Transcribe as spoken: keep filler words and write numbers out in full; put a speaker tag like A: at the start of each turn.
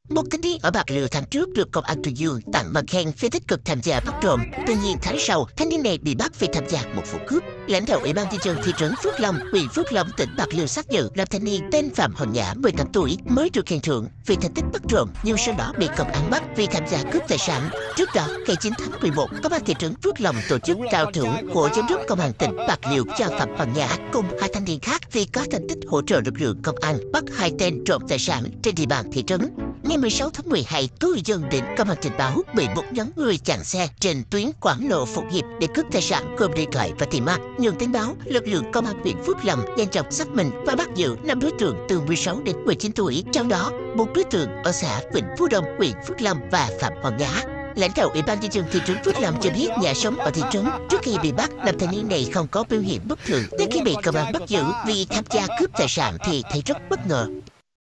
A: Một thanh niên ở Bạc Liêu tháng trước được công an Bình Dương tặng bằng khen vì tích cực tham gia bắt trộm. Tuy nhiên tháng sau, thanh niên này bị bắt vì tham gia một vụ cướp. Lãnh đạo Ủy ban nhân dân thị trấn Phước Long, huyện Phước Long, tỉnh Bạc Liêu xác nhận là thanh niên tên Phạm Hoàng Nhã, mười tám tuổi, mới được khen thưởng vì thành tích bắt trộm, nhưng sau đó bị công an bắt vì tham gia cướp tài sản. Trước đó, ngày chín tháng mười một, công an thị trấn Phước Long tổ chức trao thưởng của giám đốc công an tỉnh Bạc Liêu cho Phạm Hoàng Nhã cùng hai thanh niên khác vì có thành tích hỗ trợ lực lượng công an bắt hai tên trộm tài sản trên địa bàn thị trấn. Ngày mười sáu tháng mười hai, có người dân đến công an trình báo bị một nhóm người chặn xe trên tuyến Quảng Lộ Phụng Hiệp để cướp tài sản gồm điện thoại và tiền mặt. Nhận tin báo, lực lượng công an huyện Phước Long nhanh chóng xác minh và bắt giữ năm đối tượng từ mười sáu đến mười chín tuổi, trong đó một đối tượng ở xã Vĩnh Phú Đông, huyện Phước Long và Phạm Hoàng Nhã. Lãnh đạo Ủy ban nhân dân thị trấn Phước Long cho biết nhà sống ở thị trấn. Trước khi bị bắt, nam thanh niên này không có biểu hiện bất thường. Đến khi bị công an bắt giữ vì tham gia cướp tài sản thì thấy rất bất ngờ.